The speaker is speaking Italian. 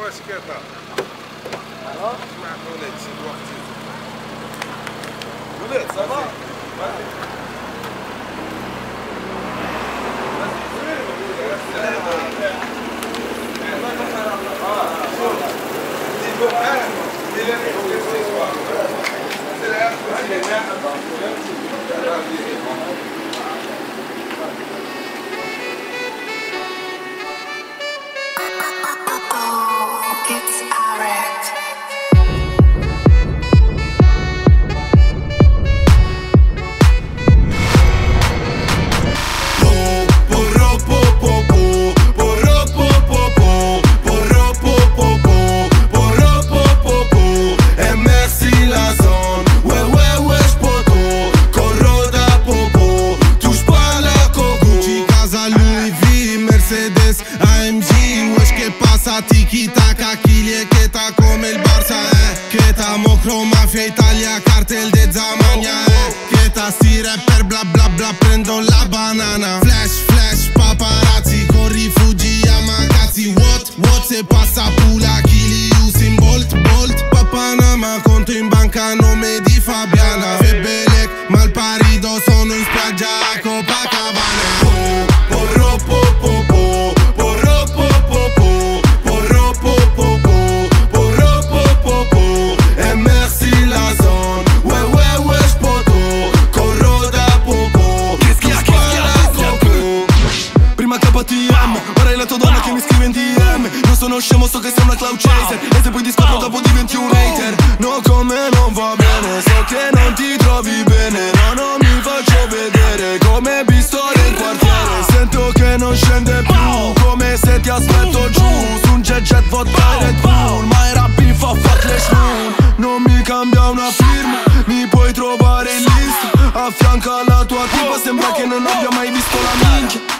schierta. Alors? Ma collègue, c'est droit. Roulette, ça va? It's alright. AMG, wesh che passa tiki-taka, chiglie che ta come il Barça, che ta mocro mafia Italia, cartel de Zamagna, che ta sti rapper bla bla bla, prendo la banana. Flash, flash, paparazzi, con rifugi a magazzi. What, se passa pula, chili, Usain Bolt, Papanama, conto in banca, nome di Fabiana. Febelec, Malparido, sono in spiaggia a Copacabana. Ora è la tua donna che mi scrive in DM. Non sono scemo, so che sei una cloud chaser. E se poi ti scopro dopo diventi un hater. No, con me non va bene, so che non ti trovi bene. No, non mi faccio vedere come pistole in quartiere. Sento che non scende più, come se ti aspetto giù su un jet vodka e Red Bull. Ma era beef a Fatlash Moon. Non mi cambia una firma, mi puoi trovare in lista. A fianco alla tua tipa, sembra che non abbia mai visto la minchia.